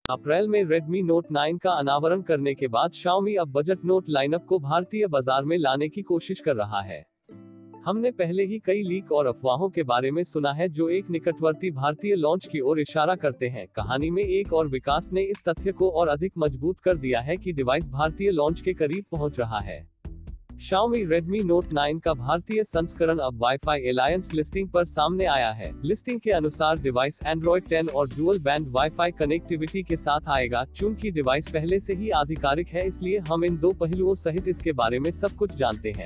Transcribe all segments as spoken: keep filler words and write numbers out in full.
अप्रैल में Redmi Note nine का अनावरण करने के बाद Xiaomi अब बजट नोट लाइनअप को भारतीय बाजार में लाने की कोशिश कर रहा है। हमने पहले ही कई लीक और अफवाहों के बारे में सुना है जो एक निकटवर्ती भारतीय लॉन्च की ओर इशारा करते हैं। कहानी में एक और विकास ने इस तथ्य को और अधिक मजबूत कर दिया है कि डिवाइस भारतीय लॉन्च के करीब पहुंच रहा है। Xiaomi Redmi Note नाइन का भारतीय संस्करण अब वाईफाई एलायंस लिस्टिंग पर सामने आया है। लिस्टिंग के अनुसार डिवाइस एंड्रॉयड टेन और डुअल बैंड वाईफाई कनेक्टिविटी के साथ आएगा। चूंकि डिवाइस पहले से ही आधिकारिक है, इसलिए हम इन दो पहलुओं सहित इसके बारे में सब कुछ जानते हैं।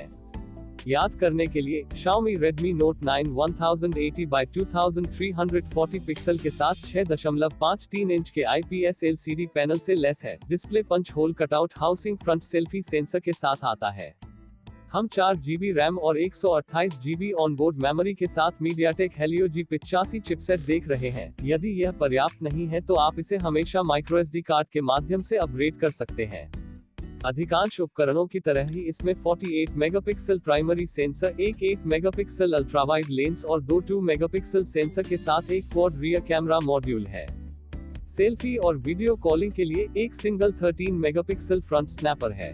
याद करने के लिए, Xiaomi Redmi Note nine one eighty by two three forty pixel के साथ छह दशमलव पाँच तीन इंच के I P S L C D panel से लैस है। Display punch hole cutout housing front selfie sensor के साथ आता है। हम चार जीबी रैम और एक सौ अट्ठाईस जीबी ऑनबोर्ड मेमोरी के साथ MediaTek Helio जी पचासी चिपसेट देख रहे हैं। यदि यह पर्याप्त नहीं है तो आप इसे हमेशा माइक्रोएसडी कार्ड के माध्यम से अपग्रेड कर सकते हैं। अधिकांश उपकरणों की तरह ही इसमें अड़तालीस मेगापिक्सल प्राइमरी सेंसर, एक आठ मेगापिक्सल अल्ट्रावाइड लेंस और दो दो मेगापिक्सल सेंसर के साथ एक क्वाड रियर कैमरा मॉड्यूल है। सेल्फी और वीडियो कॉलिंग के लिए एक सिंगल तेरह मेगापिक्सल फ्रंट स्नैपर है।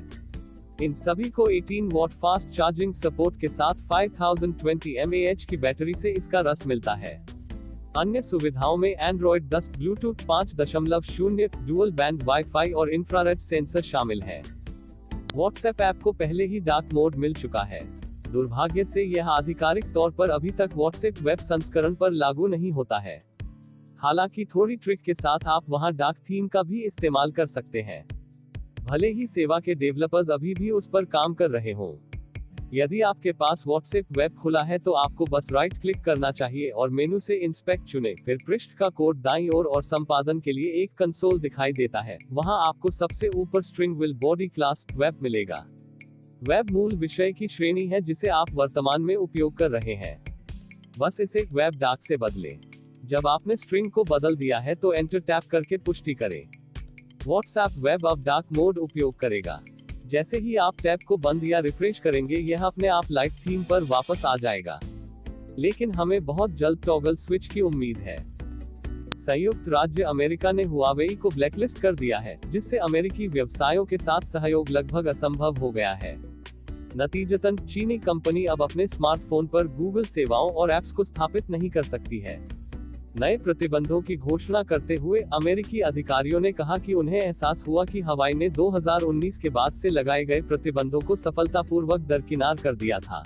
इन सभी को अठारह वॉट फास्ट चार्जिंग सपोर्ट के साथ पाँच हज़ार बीस एम ए एच की बैटरी से इसका रस मिलता है। अन्य सुविधाओं में एंड्रॉयड दस, ब्लूटूथ पाँच दशमलव शून्य, डुअल बैंड वाईफाई और इंफ्रारेड सेंसर शामिल है। व्हाट्सएप ऐप को पहले ही डार्क मोड मिल चुका है। दुर्भाग्य से यह आधिकारिक तौर पर अभी तक व्हाट्सएप वेब संस्करण पर लागू नहीं होता है। हालांकि थोड़ी ट्रिक के साथ आप वहां डार्क थीम का भी इस्तेमाल कर सकते हैं। भले ही सेवा के डेवलपर्स अभी भी उस पर काम कर रहे हों। यदि आपके पास व्हाट्सएप वेब खुला है तो आपको बस राइट क्लिक करना चाहिए और मेनू से इंस्पेक्ट चुनें। फिर पृष्ठ का कोड दाईं ओर और संपादन के लिए एक कंसोल दिखाई देता है। वहां आपको सबसे ऊपर string will body class web मिलेगा। वेब मूल विषय की श्रेणी है जिसे आप वर्तमान में उपयोग कर रहे हैं। बस इसे वेब डार्क से बदलें। जब आपने स्ट्रिंग को बदल दिया है तो एंटर टैप करके पुष्टि करें। व्हाट्सएप वेब अब डार्क मोड उपयोग करेगा। जैसे ही आप टैब को बंद या रिफ्रेश करेंगे, यह अपने आप लाइट थीम पर वापस आ जाएगा। लेकिन हमें बहुत जल्द टॉगल स्विच की उम्मीद है। संयुक्त राज्य अमेरिका ने हुआवेई को ब्लैकलिस्ट कर दिया है, जिससे अमेरिकी व्यवसायों के साथ सहयोग लगभग असंभव हो गया है। नतीजतन चीनी कंपनी अब अपने स्मार्टफोन पर गूगल सेवाओं और ऐप्स को स्थापित नहीं कर सकती है। नए प्रतिबंधों की घोषणा करते हुए अमेरिकी अधिकारियों ने कहा कि उन्हें एहसास हुआ कि हवाई ने दो हज़ार उन्नीस के बाद से लगाए गए प्रतिबंधों को सफलतापूर्वक दरकिनार कर दिया था।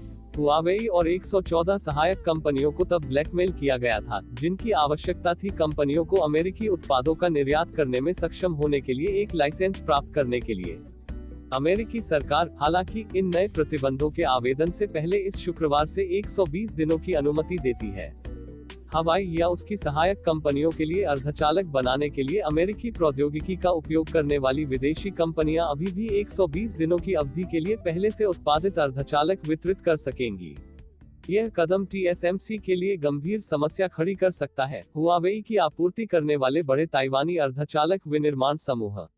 हुआवेई और एक सौ चौदह सहायक कंपनियों को तब ब्लैकमेल किया गया था, जिनकी आवश्यकता थी कंपनियों को अमेरिकी उत्पादों का निर्यात करने में सक्षम होने के लिए एक लाइसेंस प्राप्त करने के लिए। अमेरिकी सरकार हालांकि इन नए प्रतिबंधों के आवेदन से पहले इस शुक्रवार से एक सौ बीस दिनों की अनुमति देती है। हवाई या उसकी सहायक कंपनियों के लिए अर्धचालक बनाने के लिए अमेरिकी प्रौद्योगिकी का उपयोग करने वाली विदेशी कंपनियां अभी भी एक सौ बीस दिनों की अवधि के लिए पहले से उत्पादित अर्धचालक वितरित कर सकेंगी। यह कदम टी एस एम सी के लिए गंभीर समस्या खड़ी कर सकता है। हुआवेई की आपूर्ति करने वाले बड़े ताइवानी अर्धचालक विनिर्माण समूह